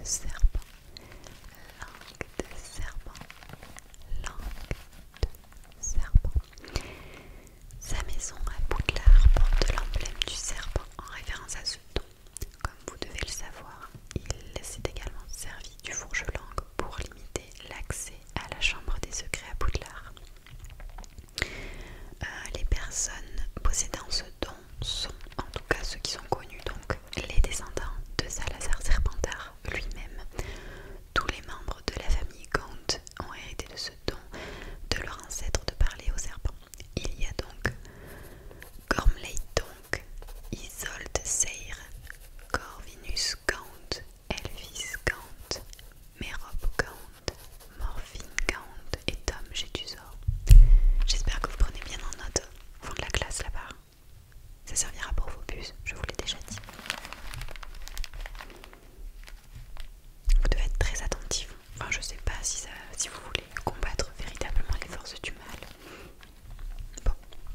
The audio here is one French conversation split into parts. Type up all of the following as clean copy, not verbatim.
serpent, langue de serpent, langue de serpent. Sa maison à Poudlard porte l'emblème du serpent en référence à ce don. Comme vous devez le savoir, il s'est également servi du fourche-langue pour limiter l'accès à la chambre des secrets à Poudlard. Les personnes possédant ce don sont, en tout cas ceux qui sont connus, donc les descendants de Salazar Serpentard lui-même. Tous les membres de la famille Gaunt ont hérité de ce don de leur ancêtre de parler aux serpents. Il y a donc Gormley-Tonk, Isolde Seyre, Corvinus Gaunt, Elvis Gaunt, Merope Gaunt, Morphine Gaunt et Tom Gétusor. J'espère que vous prenez bien en note au fond de la classe là-bas. Ça servira pour vos puces, je vous l'ai déjà dit. Vous devez être très attentif. Enfin, je sais pas si vous voulez combattre véritablement les forces du mal. Bon.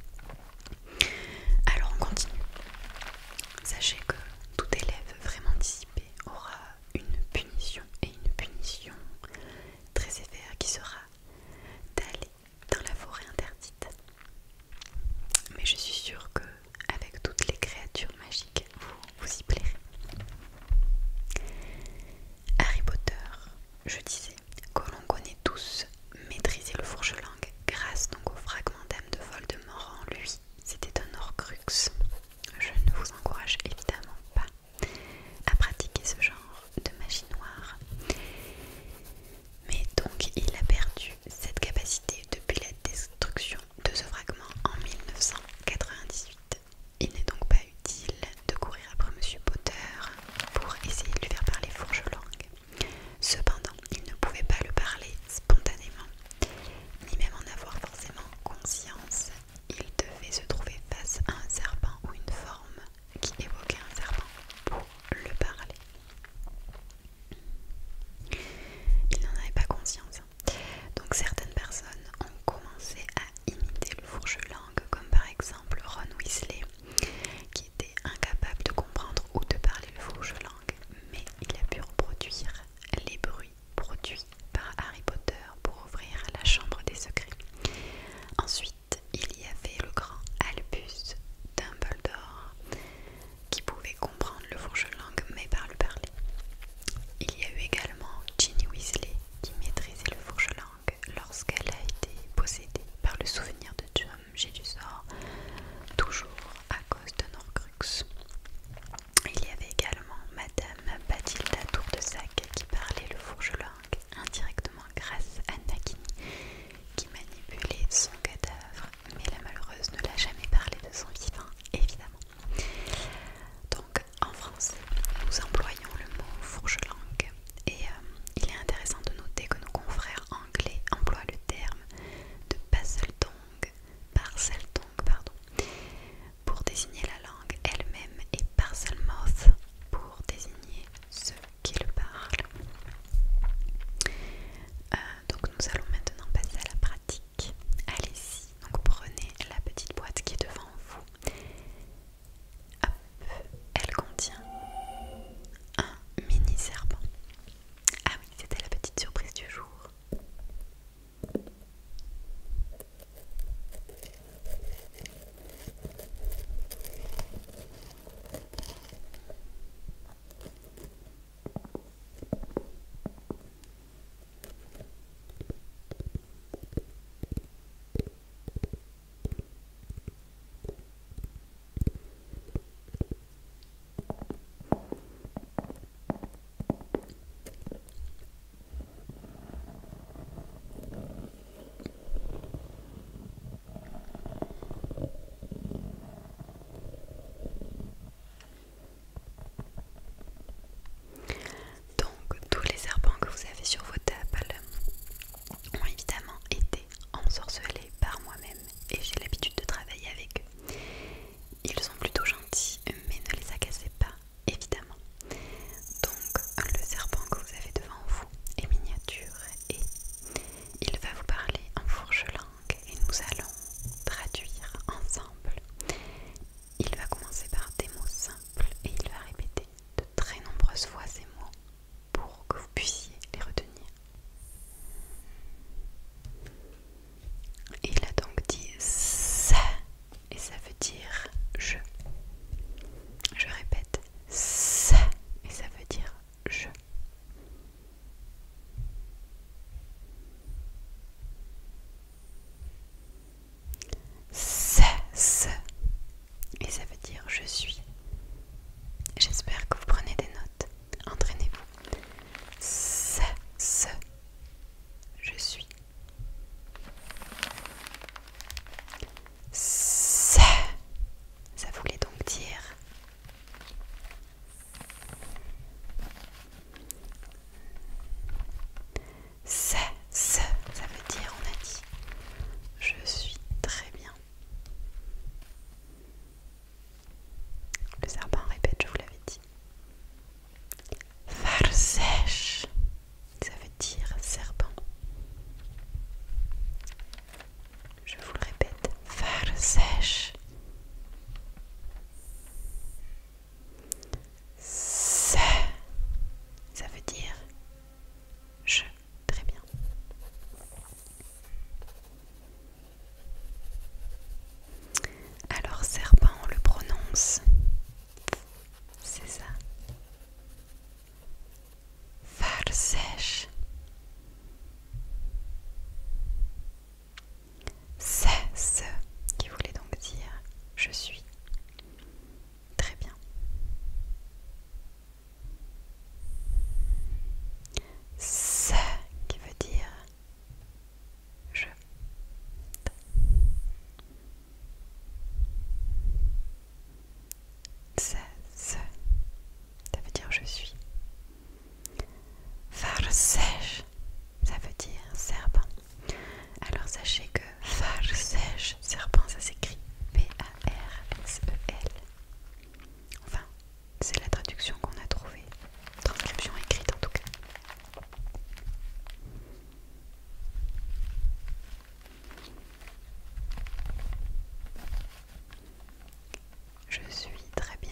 Alors on continue. Sachez que tout élève vraiment dissipé aura une punition, et une punition très sévère qui sera d'aller dans la forêt interdite. Mais je suis sûre que avec toutes les créatures magiques, vous y plairez. Harry Potter, je disais, que l'on connaît tous, maîtriser le fourche-langue grâce donc au fragment d'âme de Voldemort en lui. C'était un Horcrux. Je ne vous encourage évidemment pas à pratiquer ce genre de magie noire. Mais donc il a perdu cette capacité depuis la destruction de ce fragment en 1998. Il n'est donc pas utile de courir après Monsieur Potter pour essayer de lui faire parler fourche-langue. Cependant, il ne pouvait sèche. C'est ce qui voulait donc dire je suis. Très bien. Ce qui veut dire je. C'est ce. Ça veut dire je suis. Farsèche, ça veut dire serpent. Alors sachez que farsèche, serpent, ça s'écrit P-A-R-S-E-L. Enfin, c'est la traduction qu'on a trouvée. Transcription écrite en tout cas. Je suis très bien.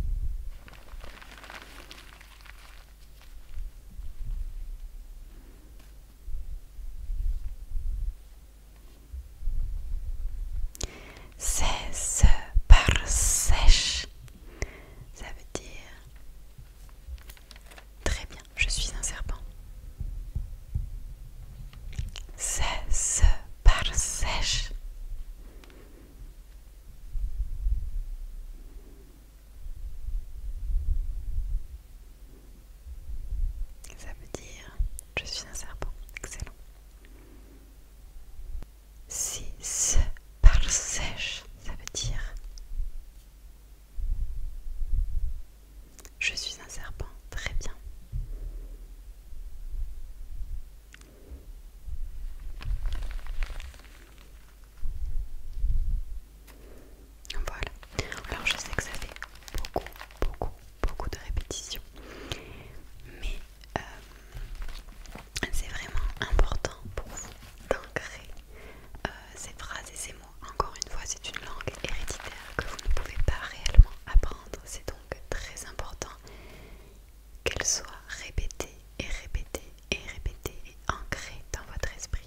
C'est ce par sèche. Ça veut dire très bien, je suis un serpent. C'est ce par sèche. Ça veut dire je suis un serpent. Excellent. Si ce par sèche, ça veut dire je suis un serpent. Très bien. Voilà. Alors je sais que ça fait beaucoup de répétitions. Mais c'est vraiment important pour vous d'ancrer ces phrases et ces mots. Encore une fois, c'est une langue héréditaire que vous ne pouvez pas réellement apprendre. C'est donc très important qu'elle soit répétée et répétée et répétée et ancrée dans votre esprit.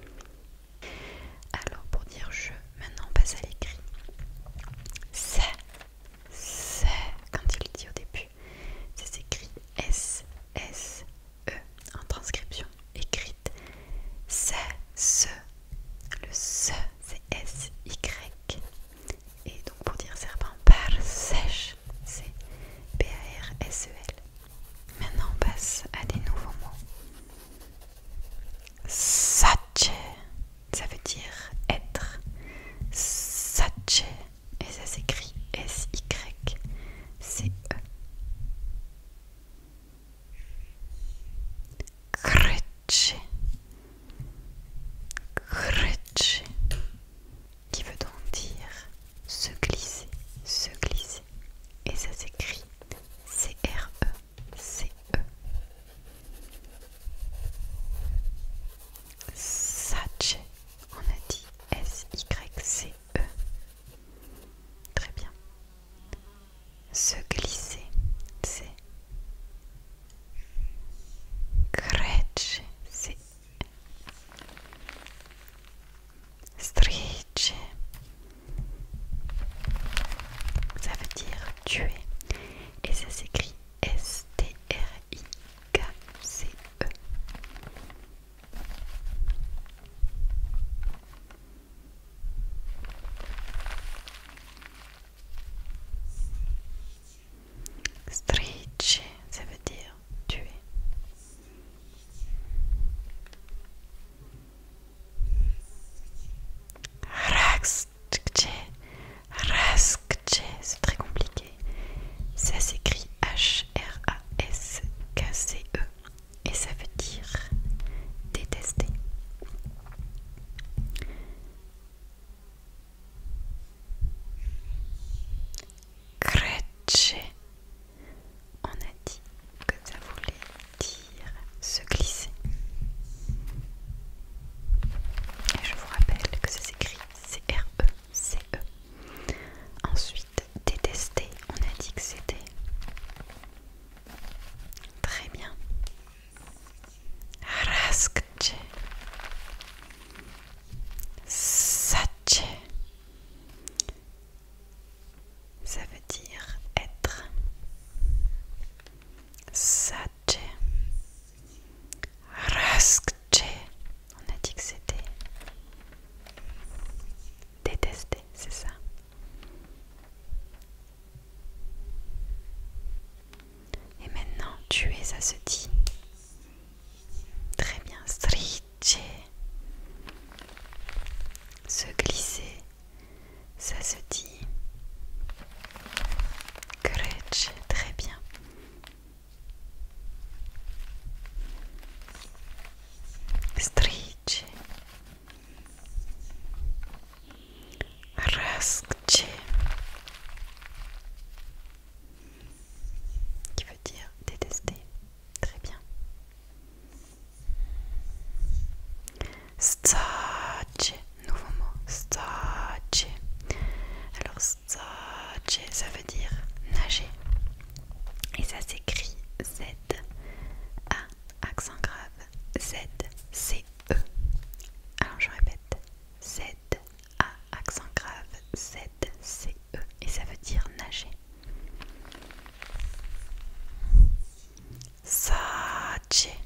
Alors pour dire je, maintenant on passe à l'écrit. C'est, quand il dit au début, ça s'écrit S-S-E en transcription écrite. C'est ce, le ce c'est S-Y. Et donc pour dire serpent, par sèche, c'est P-A-R-S-E-L. Maintenant on passe à des nouveaux mots. Sache, ça veut dire être. Sache, et ça s'écrit S-Y-C-E. Kretsche, kretsche, qui veut donc dire se glisser, et ça s'écrit C-R-E-C-E. Sache, on a dit S-Y-C-E. Très bien. Se glisser, c'est Kretsche, c'est Stacie, nouveau mot, stacie. Alors stacie, ça veut dire nager. Et ça s'écrit Z-A, accent grave, Z-C-E. Alors je répète, Z-A, accent grave, Z-C-E. Et ça veut dire nager. Sacie,